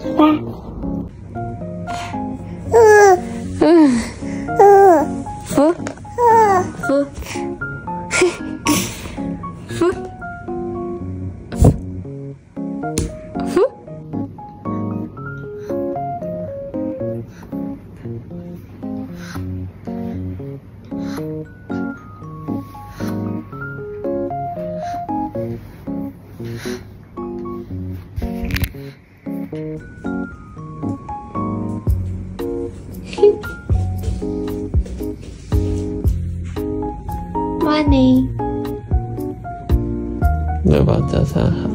Morning， 宝宝早上好。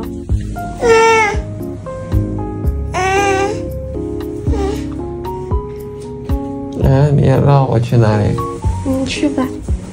你要绕我去哪里？ 你去吧。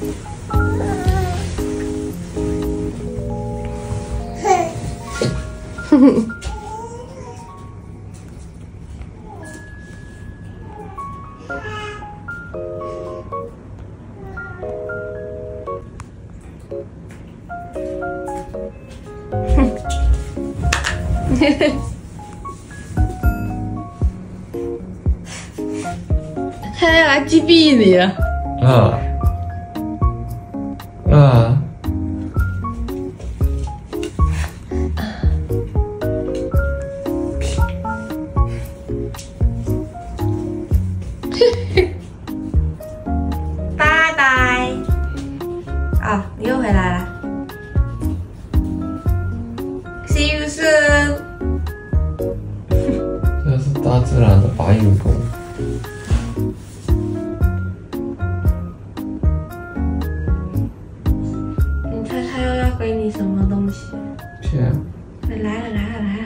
他要来击毙你了。拜拜。哦，你又回来了。See you soon。 这是大自然的搬运工。 你猜他又要给你什么东西？ 是啊。 来了。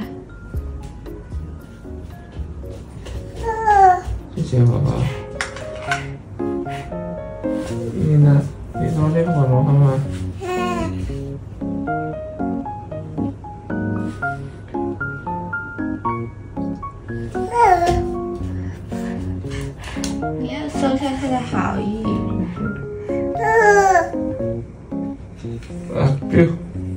谢谢宝宝。你呢？你昨天火龙吗？ 你要收下他的好意。 biu。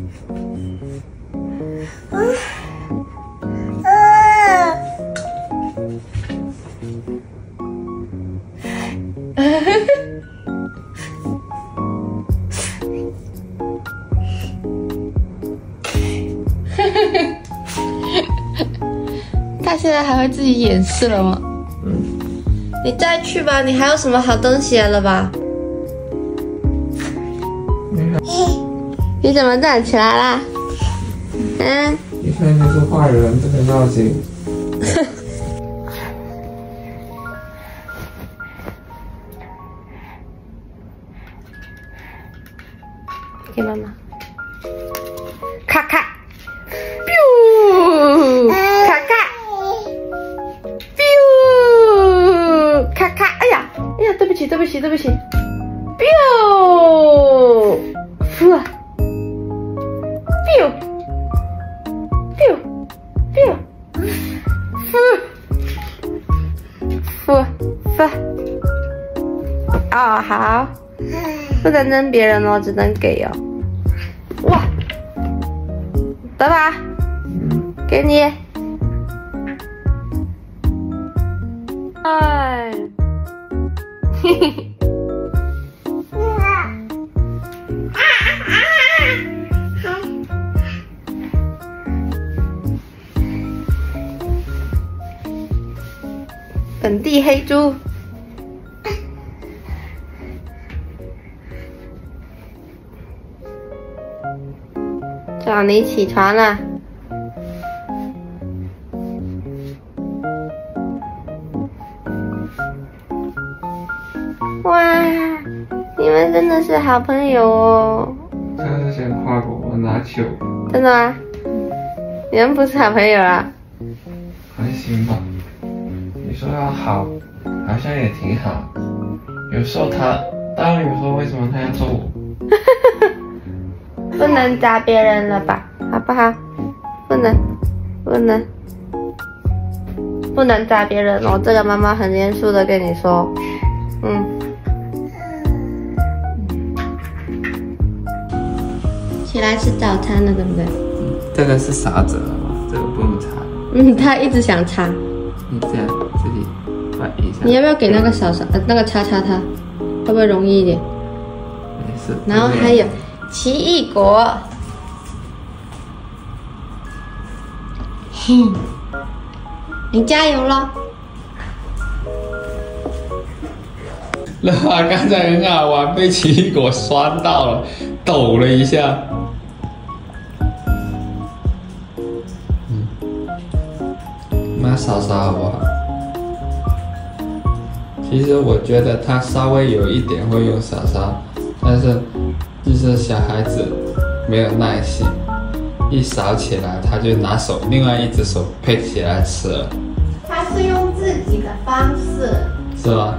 他现在还会自己演示了吗？你再去吧，你还有什么好东西了吧？你怎么站起来啦？ 你看你是坏人，这个闹心。 给妈妈。咔咔 ，biu， 咔咔 ，biu， 咔咔，哎呀，对不起 ，biu， 呼 ，biu， 呼，哦，好，不能扔别人哦，只能给哦。哇，爸爸，给你。哎，嘿嘿。本地黑猪。叫你起床了。哇，你们真的是好朋友哦。 他是想跨过我拿球。 真的吗？你们不是好朋友啊？ 还行吧。你说要好，好像也挺好。有时候他，当然有时候为什么他要揍我？ 不能砸别人了吧，好不好？不能砸别人哦。这个妈妈很严肃的跟你说，起来吃早餐了，对不对？ 这个是傻子了吗？这个不用擦。 他一直想擦。 你这样自己换一下。 你要不要给那个那个擦它，会不会容易一点？ 没事。 然后还有奇异果。哼，你加油咯！ 乐华刚才很好玩，被奇异果酸到了，抖了一下。妈扫扫好不好？其实我觉得他稍微有一点会用扫扫，但是就是小孩子没有耐心，一扫起来他就拿手另外一只手配起来吃了。 他是用自己的方式， 是吧？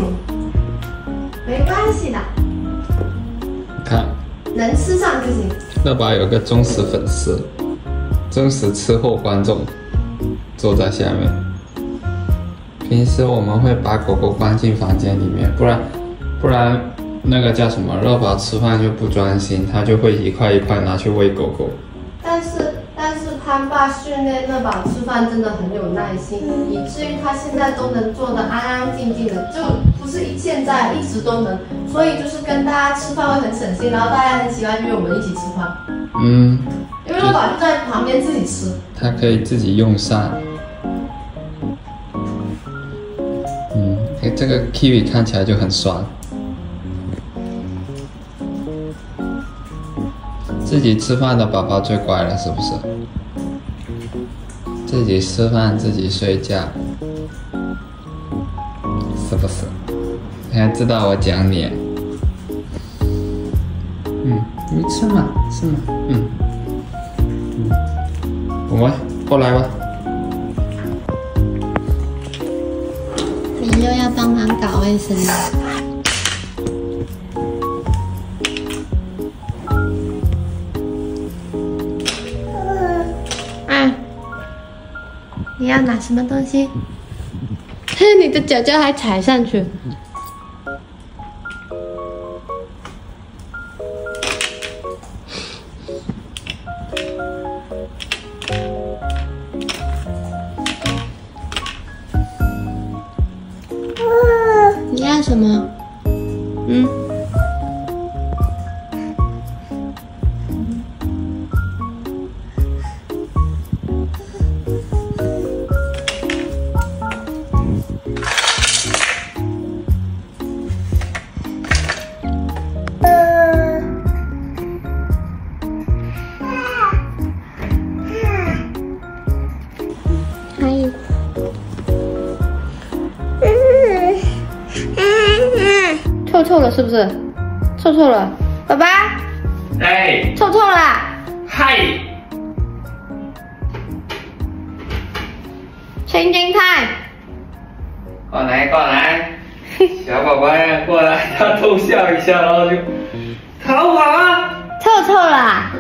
没关系的。 看， 能吃上就行。 乐宝有个忠实粉丝，忠实吃货观众。坐在下面。平时我们会把狗狗关进房间里面，不然那个叫什么乐宝吃饭就不专心，他就会一块一块拿去喂狗狗。 但是潘爸训练乐宝吃饭真的很有耐心，以至于他现在都能做得安安静静的，就不是现在一直都能，所以就是跟大家吃饭会很省心，然后大家很喜欢约我们一起吃饭。因为乐宝就在旁边自己吃， 他可以自己用膳。这个 kiwi 看起来就很酸。自己吃饭的宝宝最乖了，是不是？自己吃饭，自己睡觉，是不是？你还知道我讲你？你吃嘛，吃嘛，我过来吧。 你又要帮忙搞卫生了。你要拿什么东西？嘿，你的脚脚还踩上去。你要什么？还有。臭了是不是？臭了，爸爸。 哎。 臭了。 嗨。 清净菜。 过来，小宝宝呀，过来，他偷笑一下，然后就逃跑了。 臭了。